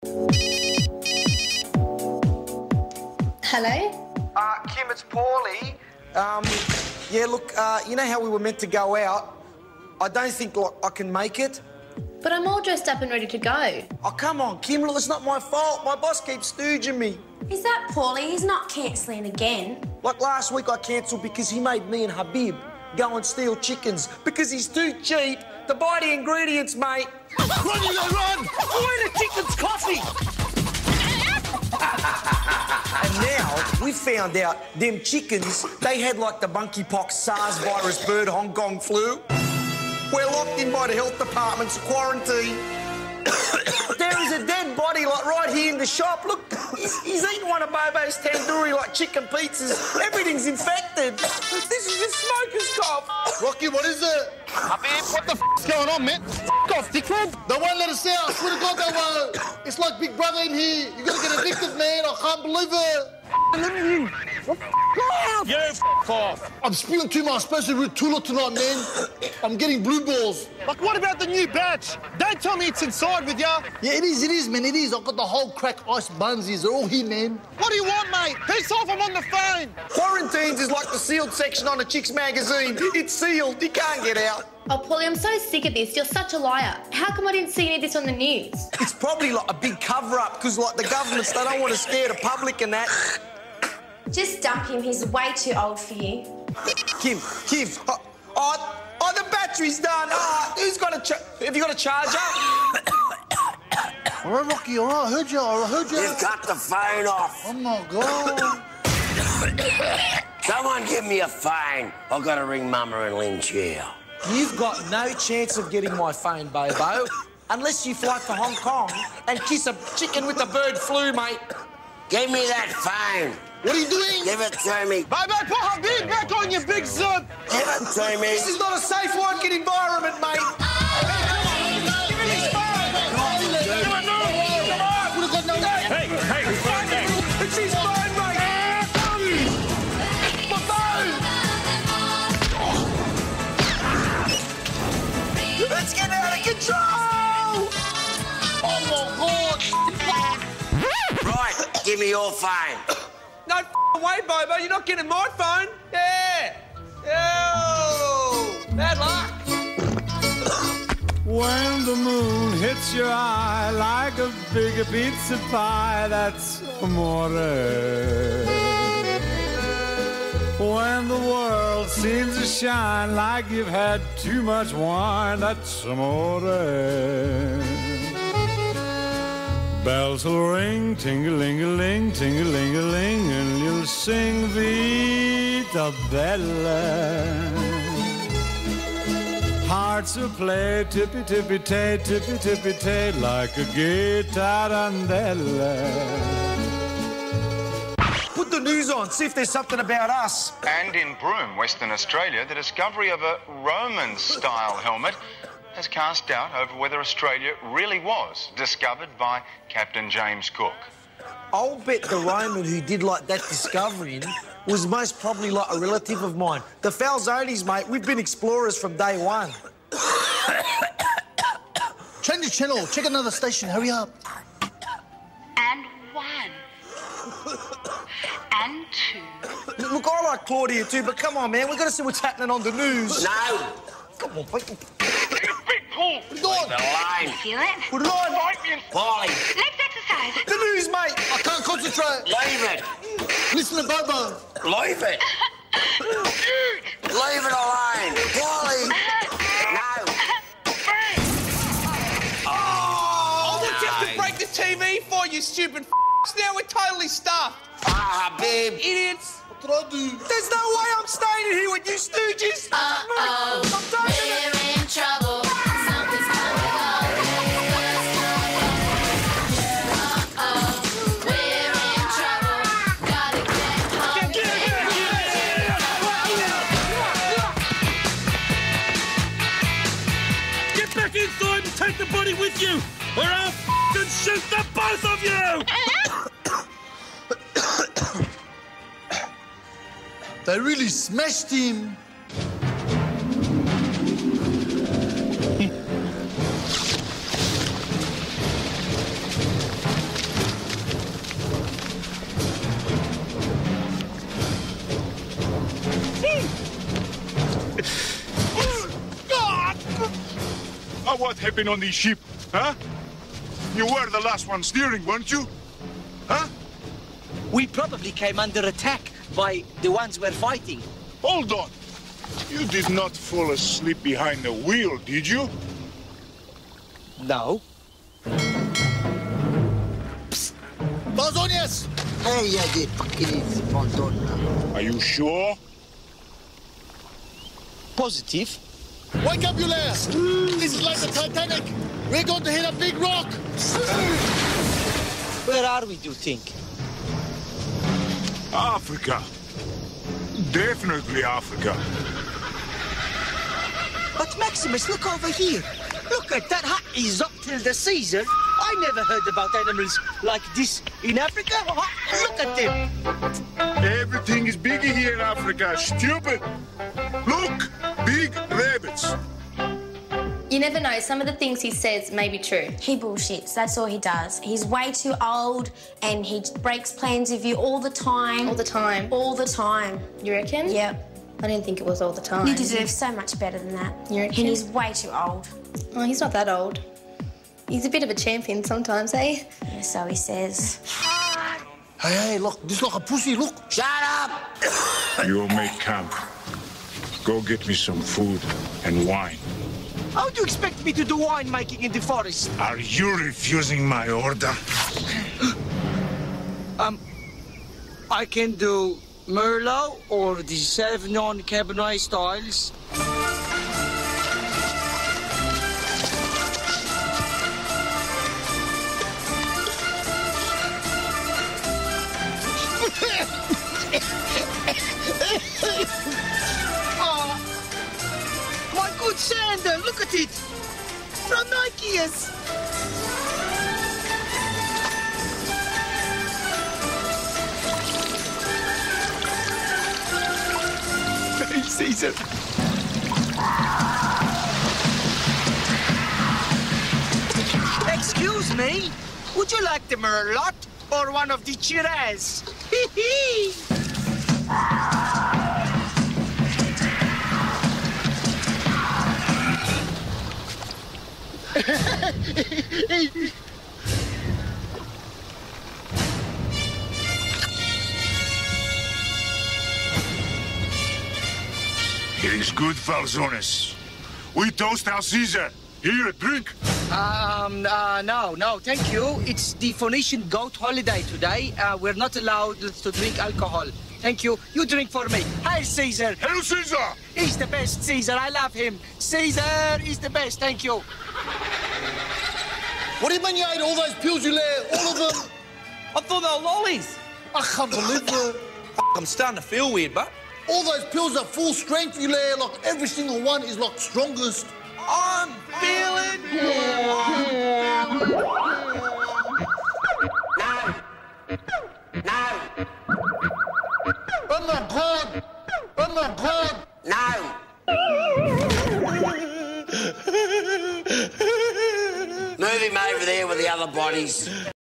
Hello? Kim, it's Paulie. Yeah, look, you know how we were meant to go out? I don't think I can make it. But I'm all dressed up and ready to go. Oh, come on, Kim, look, it's not my fault. My boss keeps stooging me. Is that Paulie? He's not cancelling again. Like last week I cancelled because he made me and Habib go and steal chickens because he's too cheap to buy the ingredients, mate. Run, you go, run! Boy, the chicken's coffee! And now we found out them chickens, they had like the monkeypox, SARS virus, bird, Hong Kong flu. We're locked in by the health department's quarantine. There is a dead body like right here in the shop. Look, he's eating one of Bobo's tandoori like chicken pizzas. Everything's infected. This is a smoker's cough. Rocky, what is it? Habib, what the f***'s going on, man? F*** off, dickhead. They won't let us out. I swear to God, they won't. It's like Big Brother in here. You're gonna get addicted, man. I can't believe it. You f*** off. I'm spewing too much. I'm supposed to read Tula tonight, man. I'm getting blue balls. Like, what about the new batch? Don't tell me it's inside with ya. Yeah, it is, man, it is. I've got the whole crack ice bunsies. They're all here, man. What do you want, mate? Piss off, I'm on the phone. Quarantines is like the sealed section on a chick's magazine. It's sealed. You can't get out. Oh, Paulie, I'm so sick of this. You're such a liar. How come I didn't see any of this on the news? It's probably like a big cover-up because, like, the governments, they don't want to scare the public and that. Just dump him. He's way too old for you. Kim, oh, the battery's done. Oh, who's got a have you got a charger? All right, Rocky, all right, I heard you. You've got the phone off. Oh, my God. Someone give me a phone. I've got to ring Mama and Lynch here. You've got no chance of getting my phone, Bobo, unless you fly to Hong Kong and kiss a chicken with the bird flu, mate. Give me that phone. What are you doing? Give it to me. Bye-bye, put Habib back on, you big son. Give it to me. This is not a safe working environment, mate. Hey, It's his phone, mate. My phone. Let's get out of control. Oh, my God. Right, give me your phone. No way, Bobo. You're not getting my phone. Yeah. Oh, bad luck. When the moon hits your eye like a big pizza pie, that's amore. When the world seems to shine like you've had too much wine, that's amore. Bells will ring, ting-a-ling-a-ling, ting-a-ling-a-ling, and you'll sing Vita Bella. Hearts will play tippy-tippy-tay, tippy-tippy-tay, like a guitarandella. Put the news on, see if there's something about us. And in Broome, Western Australia, the discovery of a Roman-style helmet has cast doubt over whether Australia really was discovered by Captain James Cook. I'll bet the Roman who did like that discovering was most probably like a relative of mine. The Falzonis, mate, we've been explorers from day one. Change the channel. Check another station. Hurry up. And 1. And 2. Look, I like Claudia too, but come on, man, we've got to see what's happening on the news. No. Come on, mate. Big pull. Put it on. The line. Feel it? Put it on. Paulie, Let's exercise. The news, mate. I can't concentrate. leave it. Listen to Bobo. Leave it. Leave it alone. Paulie. No. Oh, let's have to break the TV for you, stupid f***s. Now we're totally stuffed. Ah, Habib. Idiots. What did I do? There's no way I'm staying in here with you stooges. Uh-oh, I'm taking it. we're in trouble. Something's going on. Uh-oh, we're in trouble. Gotta get home. Get back inside and take the body with you, or I'll f***ing shoot the both of you! They really smashed him. happened on the ship, huh? You were the last one steering, weren't you? Huh? We probably came under attack by the ones we're fighting. Hold on. You did not fall asleep behind the wheel, did you? No. Balzonius! Hey, yeah, the fucking Montona. Are you sure? Positive. Wake up, Euler! This is like the Titanic. We're going to hit a big rock. Where are we, do you think? Africa. Definitely Africa. But Maximus, look over here. Look at that hut is up till the Caesar. I never heard about animals like this in Africa. Look at them. Everything is bigger here in Africa, stupid. Look, big rabbits. You never know, some of the things he says may be true. He bullshits, that's all he does. He's way too old and he breaks plans with you all the time. All the time? All the time. You reckon? Yep. I didn't think it was all the time. You deserve so much better than that. You reckon? And he's way too old. Oh, he's not that old. He's a bit of a champion sometimes, eh? Yeah, so he says. Hey, look, this like a pussy, look. Shut up! You'll make camp. Go get me some food and wine. How do you expect me to do winemaking in the forest? Are you refusing my order? I can do Merlot or the Sauvignon Cabernet styles. My good Sander, look at it! From Nike's! Hey, Caesar. Excuse me, would you like the Merlot or one of the Shiraz? It is good, Falzones. We toast our Caesar. Here, a drink. No, thank you. It's the Phoenician goat holiday today. We're not allowed to drink alcohol. Thank you. You drink for me. Hi, Caesar. Hello, Caesar. He's the best, Caesar. I love him. Caesar is the best. Thank you. What do you mean you ate all those pills, Euler? All of them? I thought they were lollies. I can't believe it. I'm starting to feel weird, but All those pills are full strength, Euler. Like, every single one is, like, strongest. I'm feeling No. Oh, my God. Oh, my God. No. Move him over there with the other bodies.